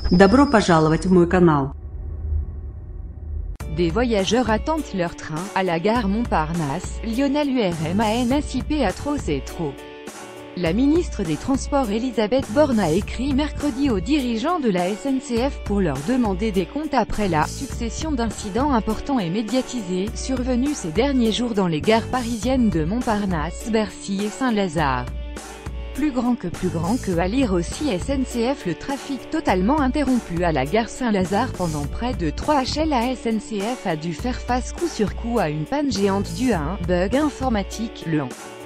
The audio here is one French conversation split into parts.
Добро пожаловать в мой канал. Des voyageurs attendent leur train, à la gare Montparnasse, Lionel URMANSIP à trop c'est trop. La ministre des Transports Elisabeth Borne a écrit mercredi aux dirigeants de la SNCF pour leur demander des comptes après la succession d'incidents importants et médiatisés, survenus ces derniers jours dans les gares parisiennes de Montparnasse, Bercy et Saint-Lazare. Plus grand que à lire aussi SNCF, le trafic totalement interrompu à la gare Saint-Lazare pendant près de 3 HL. La SNCF a dû faire face coup sur coup à une panne géante due à un bug informatique, le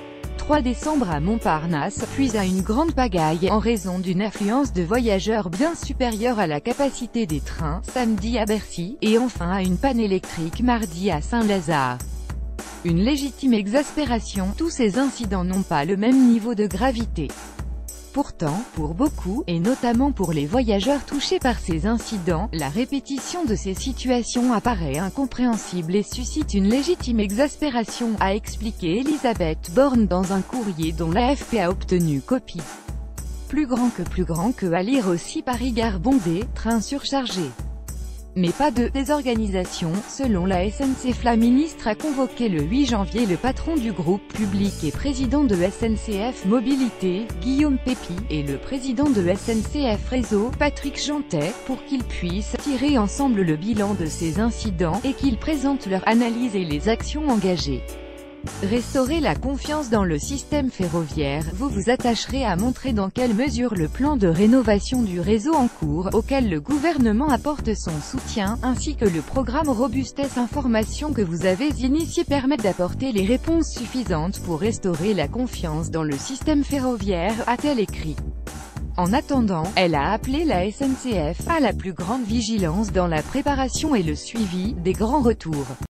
3 décembre à Montparnasse, puis à une grande pagaille, en raison d'une affluence de voyageurs bien supérieure à la capacité des trains, samedi à Bercy, et enfin à une panne électrique mardi à Saint-Lazare. Une légitime exaspération, tous ces incidents n'ont pas le même niveau de gravité. Pourtant, pour beaucoup, et notamment pour les voyageurs touchés par ces incidents, la répétition de ces situations apparaît incompréhensible et suscite une légitime exaspération, a expliqué Elisabeth Borne dans un courrier dont l'AFP a obtenu copie. Plus grand que à lire aussi Paris-Gare bondée, train surchargé. Mais pas de désorganisation, selon la SNCF. La ministre a convoqué le 8 janvier le patron du groupe public et président de SNCF Mobilité, Guillaume Pépi, et le président de SNCF Réseau, Patrick Jeantet, pour qu'ils puissent tirer ensemble le bilan de ces incidents, et qu'ils présentent leur analyse et les actions engagées. Restaurer la confiance dans le système ferroviaire, vous vous attacherez à montrer dans quelle mesure le plan de rénovation du réseau en cours, auquel le gouvernement apporte son soutien, ainsi que le programme Robustesse Information que vous avez initié permettent d'apporter les réponses suffisantes pour restaurer la confiance dans le système ferroviaire, a-t-elle écrit. En attendant, elle a appelé la SNCF à la plus grande vigilance dans la préparation et le suivi des grands retours.